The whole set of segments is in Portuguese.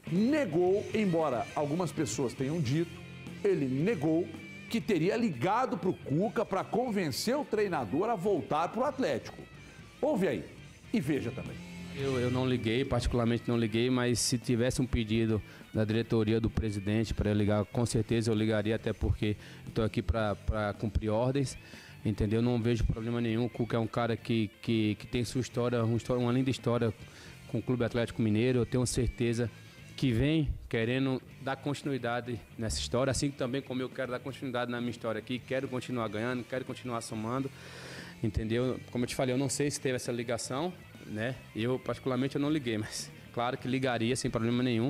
negou, embora algumas pessoas tenham dito, ele negou que teria ligado para o Cuca para convencer o treinador a voltar para o Atlético. Ouve aí e veja também. Eu não liguei, particularmente não liguei, mas se tivesse um pedido da diretoria, do presidente para eu ligar, com certeza eu ligaria, até porque estou aqui para cumprir ordens, entendeu? Não vejo problema nenhum. O Cuca é um cara que tem sua história, uma linda história com o Clube Atlético Mineiro. Eu tenho certeza que vem querendo dar continuidade nessa história, assim também como eu quero dar continuidade na minha história aqui, quero continuar ganhando, quero continuar somando, entendeu? Como eu te falei, eu não sei se teve essa ligação, né? Eu, particularmente, eu não liguei, mas claro que ligaria sem problema nenhum.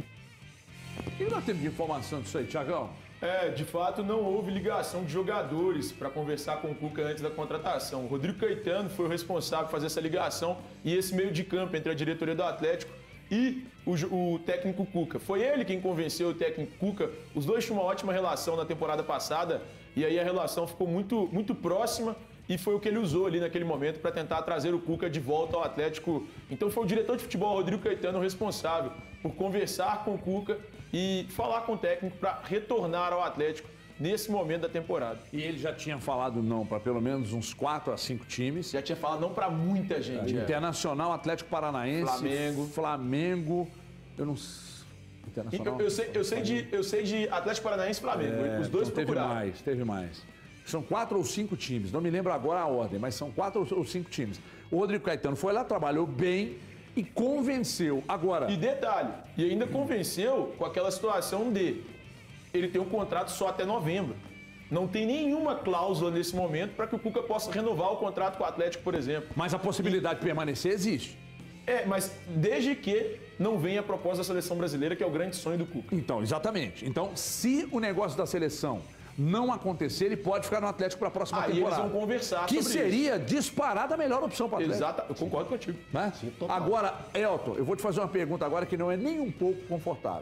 E nós temos de informação disso aí, Thiagão? De fato, não houve ligação de jogadores para conversar com o Cuca antes da contratação. O Rodrigo Caetano foi o responsável por fazer essa ligação e esse meio de campo entre a diretoria do Atlético e o técnico Cuca. Foi ele quem convenceu o técnico Cuca. Os dois tinham uma ótima relação na temporada passada e aí a relação ficou muito, muito próxima e foi o que ele usou ali naquele momento para tentar trazer o Cuca de volta ao Atlético. Então foi o diretor de futebol, Rodrigo Caetano, o responsável por conversar com o Cuca e falar com o técnico para retornar ao Atlético nesse momento da temporada. E ele já tinha falado não para pelo menos uns 4 a 5 times. Já tinha falado não para muita gente. Internacional, Atlético Paranaense, Flamengo, eu não sei. Internacional. Eu sei de Atlético Paranaense e Flamengo. Os dois então procuraram. Teve mais. São 4 ou 5 times, não me lembro agora a ordem, mas são 4 ou 5 times. O Rodrigo Caetano foi lá, trabalhou bem e convenceu. Agora. E detalhe, e ainda convenceu com aquela situação de ele tem um contrato só até novembro. Não tem nenhuma cláusula nesse momento para que o Cuca possa renovar o contrato com o Atlético, por exemplo. Mas a possibilidade de permanecer existe. Mas desde que não venha a proposta da seleção brasileira, que é o grande sonho do Cuca. Então, exatamente. Então, se o negócio da seleção não acontecer, ele pode ficar no Atlético para a próxima temporada. Aí eles vão conversar que sobre seria disparada a melhor opção para o Atlético. Exato, eu concordo contigo. Né? Sim, agora, Elton, eu vou te fazer uma pergunta agora que não é nem um pouco confortável.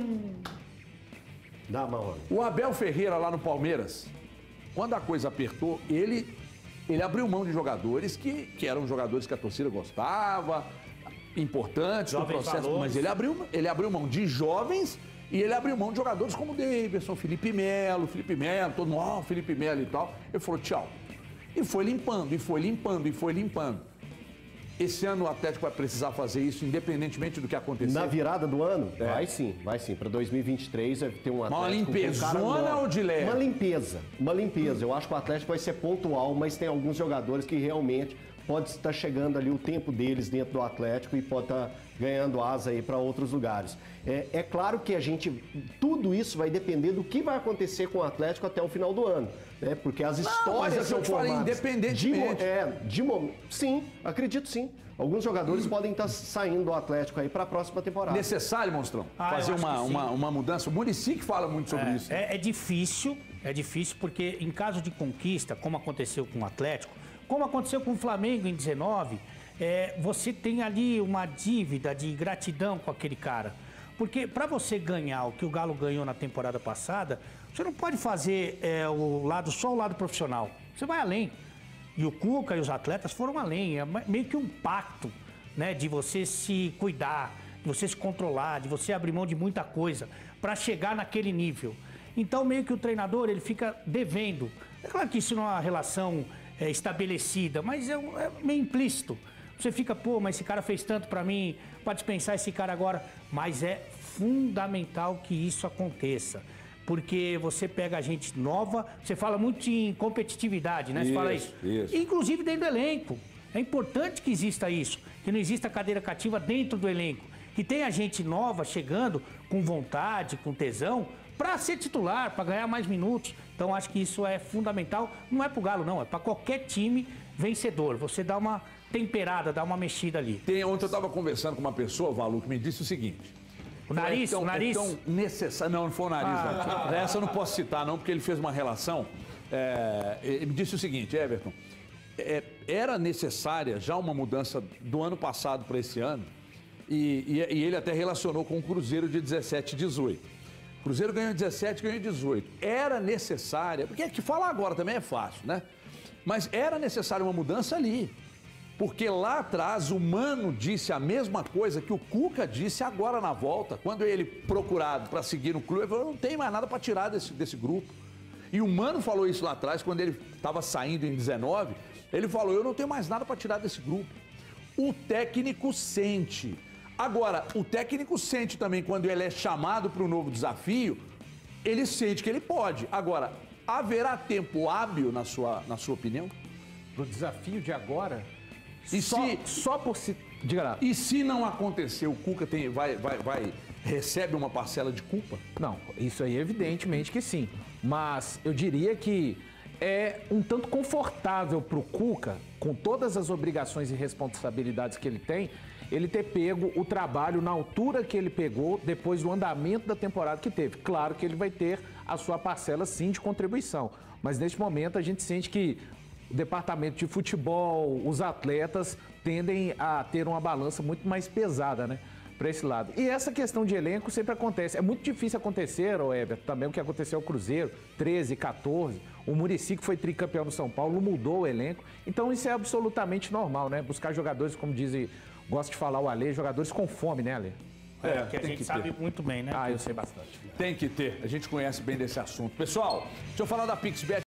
Dá uma hora. O Abel Ferreira lá no Palmeiras, quando a coisa apertou, ele abriu mão de jogadores que eram jogadores que a torcida gostava, importantes no processo, mas ele abriu mão de jovens e ele abriu mão de jogadores como o Davidson, Felipe Melo, todo mundo, Felipe Melo e tal. Ele falou tchau. E foi limpando, e foi limpando, e foi limpando. Esse ano o Atlético vai precisar fazer isso, independentemente do que acontecer. Na virada do ano? Vai sim. Para 2023 vai ter um Atlético. Uma limpezona ou de leve? Uma limpeza. Eu acho que o Atlético vai ser pontual, mas tem alguns jogadores que realmente pode estar chegando ali o tempo deles dentro do Atlético e pode estar ganhando asa aí para outros lugares. É claro que tudo isso vai depender do que vai acontecer com o Atlético até o final do ano, né? Porque as histórias são formadas. Independentemente. Sim, acredito sim. Alguns jogadores podem estar saindo do Atlético aí para a próxima temporada. Necessário, Monstrão, fazer uma mudança. O Muricy que fala muito sobre isso. É difícil porque em caso de conquista, como aconteceu com o Atlético, como aconteceu com o Flamengo em 19, você tem ali uma dívida de gratidão com aquele cara. Porque para você ganhar o que o Galo ganhou na temporada passada, você não pode fazer só o lado profissional. Você vai além. E o Cuca e os atletas foram além. É meio que um pacto, né, de você se cuidar, de você se controlar, de você abrir mão de muita coisa para chegar naquele nível. Então meio que o treinador ele fica devendo. É claro que isso não é uma relação estabelecida, mas é meio implícito. Você fica, mas esse cara fez tanto pra mim, pode dispensar esse cara agora. Mas é fundamental que isso aconteça. Porque você pega a gente nova, você fala muito em competitividade, né? Você fala isso. Inclusive dentro do elenco. É importante que exista isso, que não exista cadeira cativa dentro do elenco. Que tenha gente nova chegando com vontade, com tesão, para ser titular, para ganhar mais minutos. Então acho que isso é fundamental. Não é pro Galo, não. É para qualquer time vencedor. Você dá uma temperada, dá uma mexida ali. Ontem eu estava conversando com uma pessoa, Valu, que me disse o seguinte. O nariz? É tão necessário. Não foi o nariz. Não. Essa eu não posso citar, não, porque ele fez uma relação. Ele me disse o seguinte, Everton. Era necessária já uma mudança do ano passado para esse ano. E ele até relacionou com o Cruzeiro de 17 e 18. O Cruzeiro ganhou 17, ganhou 18. Era necessária, porque que falar agora também é fácil, né? Mas era necessária uma mudança ali. Porque lá atrás o Mano disse a mesma coisa que o Cuca disse agora na volta. Quando ele procurado para seguir no clube, ele falou, não tem mais nada para tirar desse grupo. E o Mano falou isso lá atrás, quando ele estava saindo em 19, ele falou, eu não tenho mais nada para tirar desse grupo. O técnico sente. Agora, o técnico sente também quando ele é chamado para um novo desafio, ele sente que ele pode. Agora, haverá tempo hábil, na sua opinião? Pro desafio de agora? E só por se... Diga lá. E se não acontecer, o Cuca recebe uma parcela de culpa? Não, isso aí evidentemente que sim. Mas eu diria que é um tanto confortável pro Cuca, com todas as obrigações e responsabilidades que ele tem, ele ter pego o trabalho na altura que ele pegou depois do andamento da temporada que teve. Claro que ele vai ter a sua parcela, sim, de contribuição. Mas neste momento a gente sente que o departamento de futebol, os atletas tendem a ter uma balança muito mais pesada, né? Para esse lado. E essa questão de elenco sempre acontece. É muito difícil acontecer, Everton, também o que aconteceu ao Cruzeiro, 13, 14. O Muricy, que foi tricampeão no São Paulo, mudou o elenco. Então isso é absolutamente normal, né? Buscar jogadores, como dizem, gosta de falar o Alê, jogadores com fome, né, Alê? Que a gente sabe muito bem, né? Eu sei bastante. Tem que ter. A gente conhece bem desse assunto. Pessoal, deixa eu falar da PixBet.